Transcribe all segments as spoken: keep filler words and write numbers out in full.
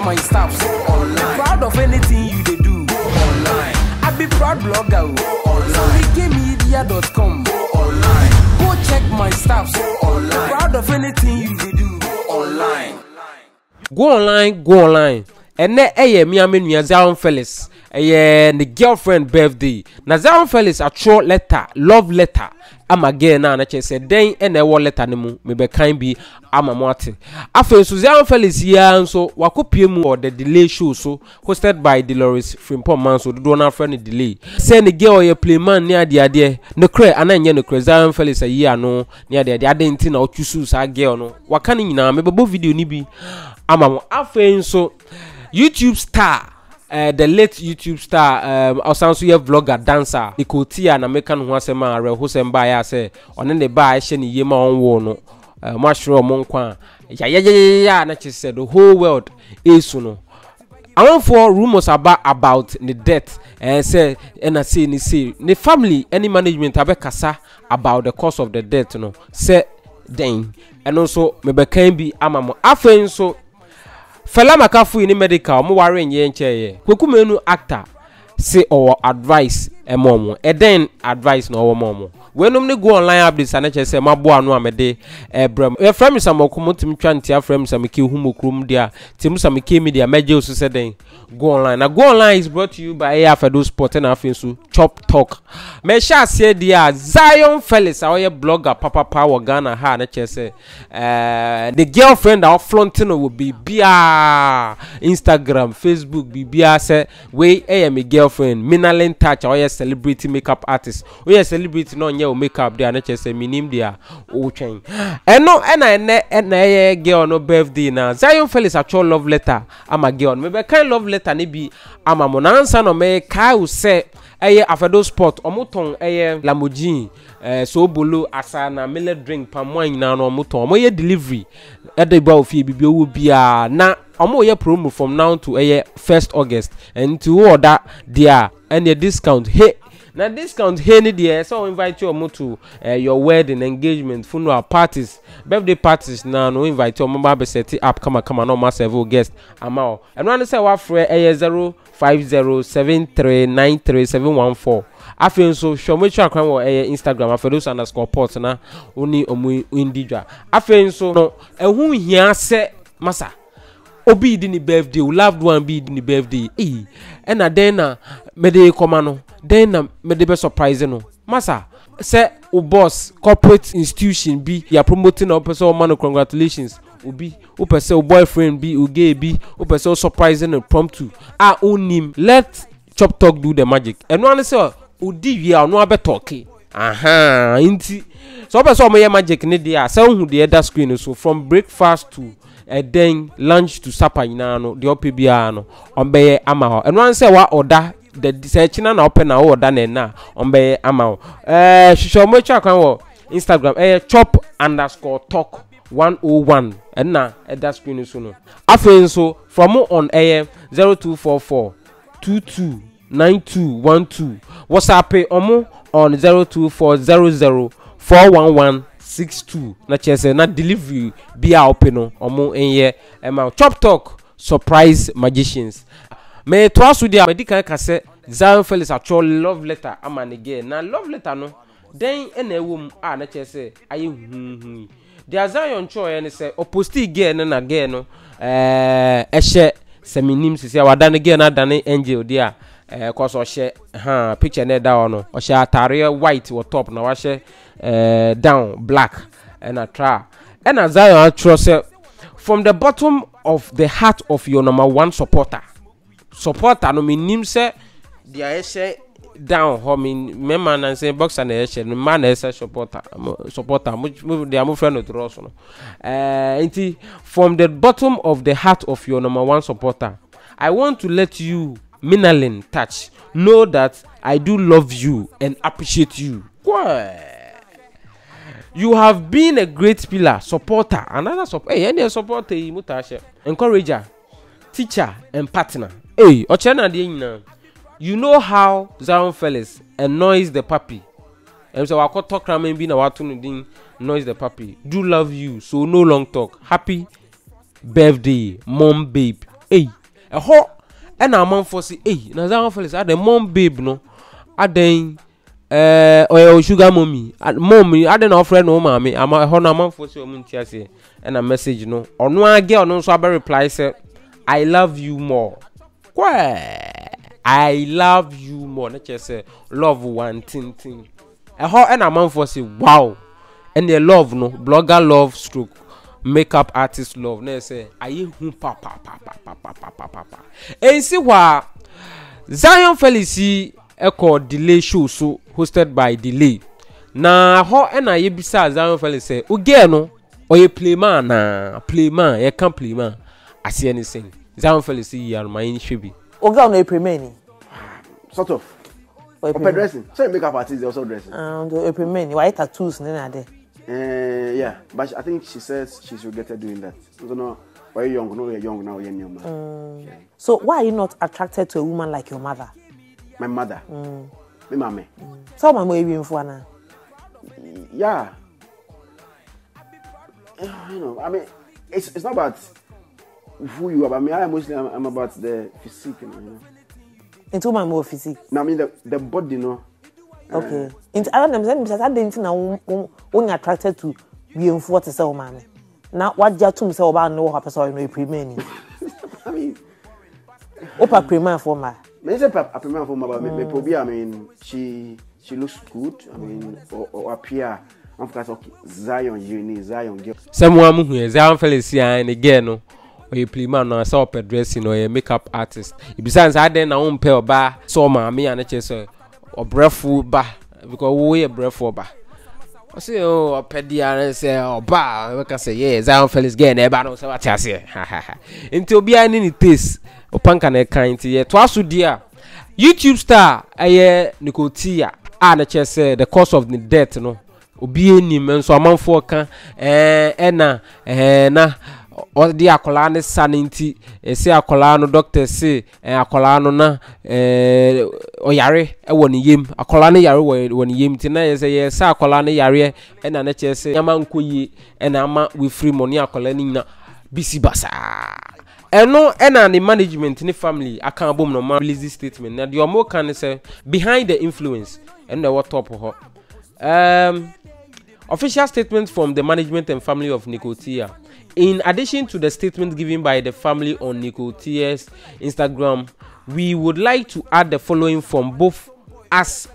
my stuff, go online. Proud of anything you they do, go online. I be proud blogger, go online. So we give media dot com, go online. Go check my stuff, go online. Proud of anything you they do, go online. Go online, go online. And then eh me ame nua Zion Felix. Eh the girlfriend birthday. Na Zion Felix a true letter, love letter. Ama again na na say den e na e letter ne mu me be kan bi ama mo ate. Afa so Zion Felix ya nso wakopie mu or the delay show so hosted by Dolores Frimpong man so do na friend delay. Say the girl ye play man ne ade ade ne kre ananye ne kre Zion Felix a yi ano ne ade ade ade nti na otusu sa girl no. Waka ne nyina me bebo video ni bi ama mo afa nso YouTube star, uh, the late YouTube star, um, also so vlogger, dancer, Nicotia, and American Wasema, Rehosem by I say, on the bar, Shani Yema on Wono, uh, Mushroom Monkwan, ya ya ya ya, and she said the whole world is no. I want for rumors about about the death, and say, and I say, ni say, the family, any management, have a kasa about the cause of the death, no, say, then, and also, maybe can be amamo, afen so. Fela Makafu in medical, mo worry in yen chair. Kukumenu actor say or advice a momo. E then advice no momo. When you go online updates and I say, my boy, no, I'm a day. Ebram, your friend is a mocomotum chantia frame, some kill whom crum dear. Tim some key media, major said, go online. Now, go online is brought to you by A F A D O Sport and Afinsu Chop Talk. Mesha said, dear Zion Felix, our blogger, Papa Power Ghana, ha, and I say, the girlfriend of Flontino will be Bia Instagram, Facebook, be Bia say, way I am a girlfriend, Minalin Touch, our celebrity makeup artist. We are celebrity no makeup there and I say me name there oh chain and no and I and I girl no birthday now Zion Felix actual love letter I'm a girl maybe kind love letter ni be I'm a mon answer no me kai say eh A F A D O Sport omoton eh Lamborghini eh so bolo asana mele drink palm wine na no omoton omo ye delivery e dey ba ofie bibia wo bia na omo ye promo from now to eh first August and to order there and the discount hey. Now discount here ni there, so invite you to uh, your wedding, engagement, funeral parties, birthday parties. Now no invite you mobile set up. Come on, come on, no matter several guests. I'm out. And when I say what for a zero five zero seven three nine three seven one four. I feel so. Show me check on Instagram. I feel those underscore ports na only omu individual. I feel so. No, and who here say massa. Obi di ni birthday, loved one be di ni birthday. Eh, and a then na me de komano. Then na me de be surprise no. Massa, say o boss corporate institution be you are promoting a person man congratulations. Obi, o person boyfriend be o gay be o person surprising and prompt ah own him. Let Chop Talk do the magic. And one say odi we are no be talk. Aha, inti. So person me magic ni dia. Say who the other screen so from breakfast to and then lunch to supper inano the opibiano on be ama and one say what order the search na open na order na na on be ama eh show me check on Instagram eh chop underscore talk one oh one and na at that screen so no afen so from on eh zero two four four two two nine two one two WhatsApp omo on zero two four zero zero four one one six two na chese na delivery be open no omo enye ema Chop Talk surprise magicians me to asu dia medical ka say Zion Felix actual love letter ama again na love letter no then e na ewom a na chese aye hunhun dia Zion cho ye ne say opposite again na again no eh ehye seminim sisi awadan again na dan angel dia eh cause o she ha picture na da no o she atare white or top na wa she Uh, down black and a tra and as I trust from the bottom of the heart of your number one supporter supporter no mean say the say down home in me man and say box and the man is supporter supporter they are my friend of Ross no uh from the bottom of the heart of your number one supporter I want to let you Minalin touch know that I do love you and appreciate you. What? You have been a great pillar, supporter, another support. Hey, any supporter, mutasha, encourager, teacher, and partner. Hey, ochena di you know how Zion Felix annoys the puppy. And so I could talk ramen be na watu nudin annoys the puppy. Do love you, so no long talk. Happy birthday, mom babe. eh a ho e na amanfo se eh na Zion Felix ade mom babe no aden eh oya sugar mommy mom ade na ofre no maame ama ho na amanfo se o munti ase e na message no ono age ono so abe reply say I love you more. Kwa I love you more. Na che say love one thing thing. E ho e na amanfo se wow. And the love no blogger love stroke makeup artist love na say aye hu pa pa pa pa pa pa pa pa pa en si wa Zion Felix e ko delay show so hosted by Delay na ho e na ye bisa Zion Felix say oge no oye playman na playman ye can playman ase anything Zion Felix yi ar man hwebi oge no playman sort of or dressing so makeup artist also dressing and um, playman why tattoos na there. Uh, yeah, but I think she says she's regretted doing that. I don't know why you're young, no, you're young now, you're young. Mm. Yeah. So why are you not attracted to a woman like your mother? My mother? Mm. My mommy. Mm. So my mother even for now? Yeah. You know, I mean, it's it's not about who you are, but I mean, I mostly I'm, I'm about the physique, you know. Into my more physique? No, I mean the, the body, you know. Okay. Into I don't know. Because I didn't know when you're attracted to be enforced as a woman. Now, what you to me say about no happen so no pre-mani. I mean, Opa pre-man for my. Me say a pre-man for my, but me probably I mean she she looks good. I mean, or, or appear. I'm for okay. Zion, uni Zion girl. Someone who Zion Felix and again no. Or you play man or so dressing or a makeup artist. Besides, I then I won't pay or bar so my me and a or breathful ba because we a breathful ba. I say oh pedia and say oh ba we can say yeah Zion Felix get e ba no say what I say ha ha ha into obi ani ni taste o panka na kind ye to aso dia YouTube star aye Nicotia a na che say the cause of the death no obi enim nso amanfo ka eh ena eh na o di akola ne saninti e se akola no doctor say eh akola no na eh oyare e woni yem akola ne yare woni yem ti na ye say ye se akola ne yare e na na che say yama nkoyi e na ama we free money akola ni na bisi basa eno e na the management ni family aka bom no ma release statement na the omo kan say behind the influence and the what top ho um official statement from the management and family of Nicotia. In addition to the statement given by the family on Nicotia's Instagram, we would like to add the following from both us,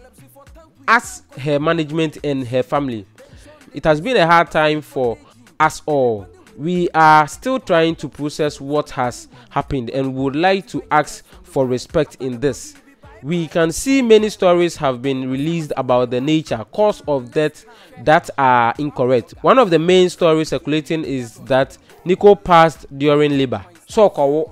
us, her management and her family. It has been a hard time for us all. We are still trying to process what has happened and would like to ask for respect in this. We can see many stories have been released about the nature, cause of death that are incorrect. One of the main stories circulating is that Nico passed during labor. So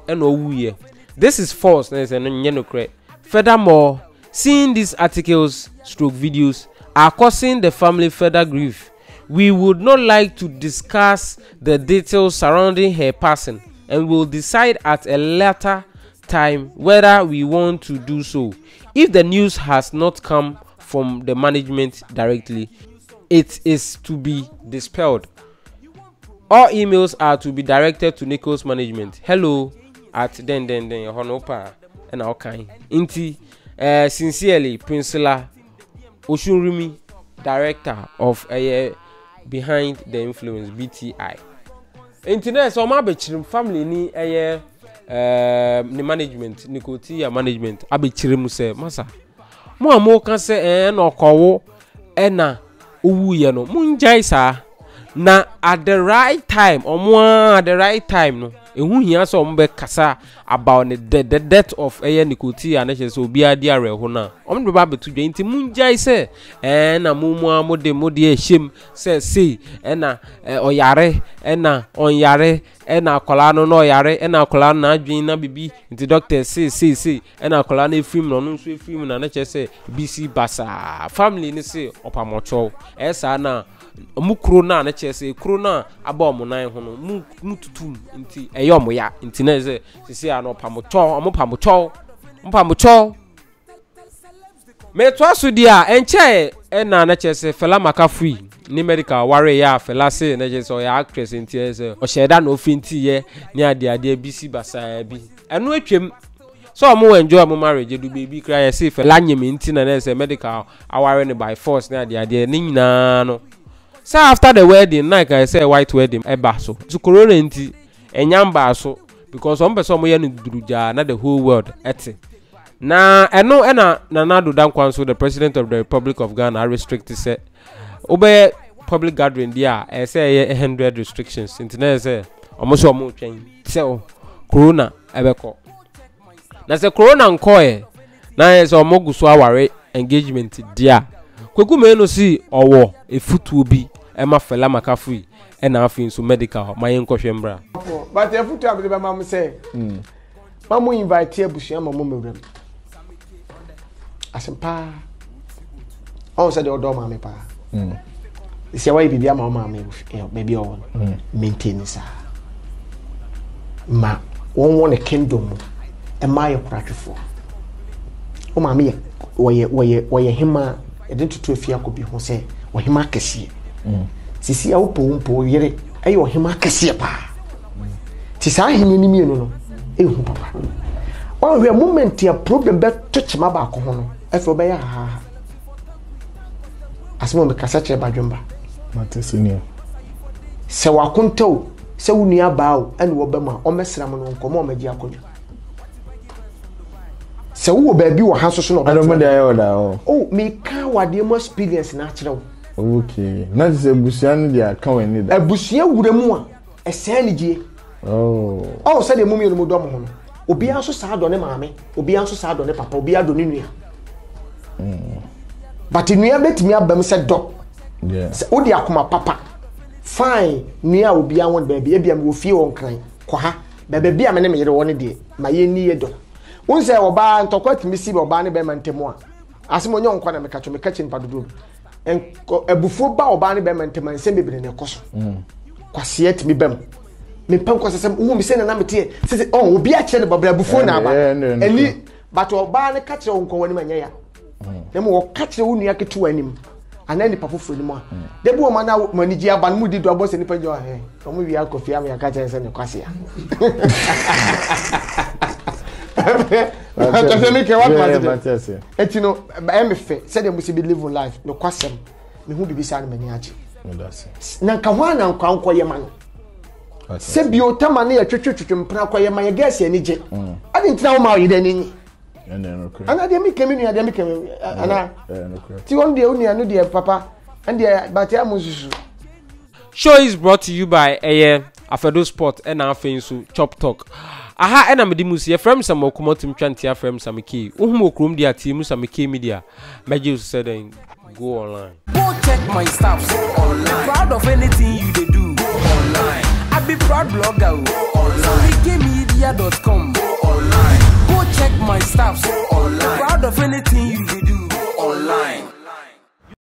this is false. Furthermore, seeing these articles stroke videos are causing the family further grief. We would not like to discuss the details surrounding her passing and will decide at a later time whether we want to do so. If the news has not come from the management directly, it is to be dispelled. All emails are to be directed to Nico's management. Hello at then then then honopa and all kind. Inti uh, sincerely Prinsila Oshunrimi, director of uh, Behind the Influence B T I. Internet so my family ni uh, Um, the management, Nicotia management, abi chiremu se masa. Mo amo kan se eh no kowo e na owu ye no. Mu njai sa na at the right time, omo at the right time no. Ehu hia so omo be kasa about the, the death of eh Nicotia na che so obi adi are ho na. Omo be ba betu dwe nti mu njai se eh na mu mu amode mode e hiem se se eh na eh, oyare eh na onyare ena akola no no yare ena akola na adwin na bibi nti doctor say say say ena akola na efrim no no so efrim na na che say bc basa family ni say opamocho esa na mu kro na na che say kro na aba omo nan ho no mu mututum nti eyo omo ya nti na say say ana opamocho omo pamocho opamocho me to aso dia enche e na na chese Fela Makafui ni medical ware ya Fela se na chese o ya actress nti se o sheda na ofinti ye ni ade ade bisi basa bi eno atwem so mo enjoy mo marriage do baby cry ya se Fela nyem nti na na se medical aware ni by force na ade ade ni nyina no. So after the wedding like I say white wedding e ba so so corona nti enyamba so because some person mo ye no duruja na the whole world ete na eno ena Nanado Dankwanso the president of the Republic of Ghana restricted say obey public gathering dia e say one hundred restrictions internet say almost omo twen say corona ebeko na say corona nko e na e say omo guso aware engagement dia kweku me no si owo efutu obi e ma Fela Makafui e na afin so medical mayen kohwe mbra but efutu abde be mam say mm mamu invite abusia mamu mewram asempa on say the odo mama pa mm isi why bibia ma mama baby o maintain sa ma won won the kingdom e ma ye kwatwefo o mama ye woye woye woye hima e den tutu afia ko bi ho say wo hima kese mm sisi a wo po mpo yere e yo hima kese pa ti sa hini ni mienu no e hu papa o we moment ya problem be touch ma ba ko ho no e fo be ya ha asimo me kasa che ba dwemba mate senior se wa konto se wuni abaawo ene wo be ma o mesra mo no nkomo o magi akodwa se wo ba bi wo ha so so no ado mo dey oda o oh me ka wade mo experience na kire wo okay na se busia no dia ka wani da abusia wuramu a ese ni gie oh oh se de mo mi no mo do mo no obi anso sa do ne maame obi anso sa do ne papa obi ado ne nua mm but nua betimi abam se do yeah o di akoma papa fine nua obi anwon baabi ebia me wo fie won kran kwa ha baabi bia me ne me yere won de ma ye ni ye do won se oba ntokwa timi si oba ne be mantemu a asemo nyon kwa na me kacho me kachi npa dodo en ebufo ba oba ne be mantemu nsem bebere ne koso mm kwase timi bam me pan kwase sem wo mi se na na mete se oh obi a kire ne babra ebufo na aba eni but oba ne kachi won kwa wani manya ya nemo wo kachi wo nua ketu anim anani papofo ni mo de bi wo ma na maniji aba mu di do abo se ni panjo he o mu wi akofi am ya kachi se ne kwase ya I tell me ke what matter eti no e me fe say dem must be live life no kwasem me hu bibisa na mani achi na nka ho na nka nko ye man se bi o tama na ya twetwetwe mpra kwa ye man ye gas ani je adi ntina wo ma yi da ni ana de mi kemi ni de mi kemi ana ti on de oni anu de papa and de but ya mususu. Show is brought to you by Eye Afedo Sport and afin so Chop Talk. Aha ena medi musi ye frem some okomotim twantia frem some key. Uhum okrom dia team some key media. Meji said go online. Go check my stuff online. Proud of anything you they do online. I be proud blogger online. so media dot com online. Go check my stuff online. Proud of anything you